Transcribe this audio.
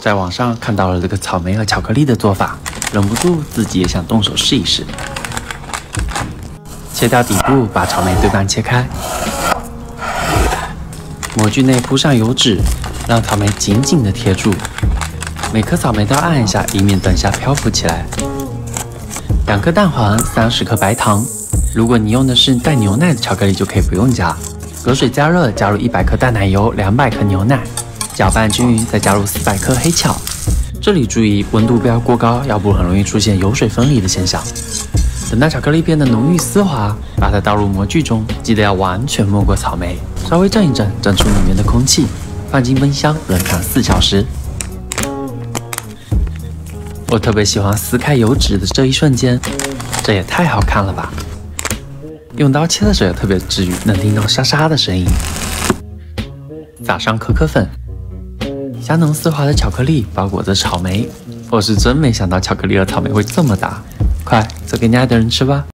在网上看到了这个草莓和巧克力的做法，忍不住自己也想动手试一试。切掉底部，把草莓对半切开，模具内铺上油纸，让草莓紧紧地贴住。每颗草莓都要按一下，以免等下漂浮起来。2颗蛋黄，30克白糖。如果你用的是带牛奶的巧克力，就可以不用加。隔水加热，加入100克淡奶油，200克牛奶，搅拌均匀，再加入400克黑巧。这里注意温度不要过高，要不很容易出现油水分离的现象。等到巧克力变得浓郁丝滑，把它倒入模具中，记得要完全没过草莓，稍微震一震，震出里面的空气，放进冰箱冷藏4小时。我特别喜欢撕开油纸的这一瞬间，这也太好看了吧！用刀切的时候也特别治愈，能听到沙沙的声音。撒上可可粉，香浓丝滑的巧克力包裹着草莓，我是真没想到巧克力和草莓会这么搭。快，做给你爱的人吃吧。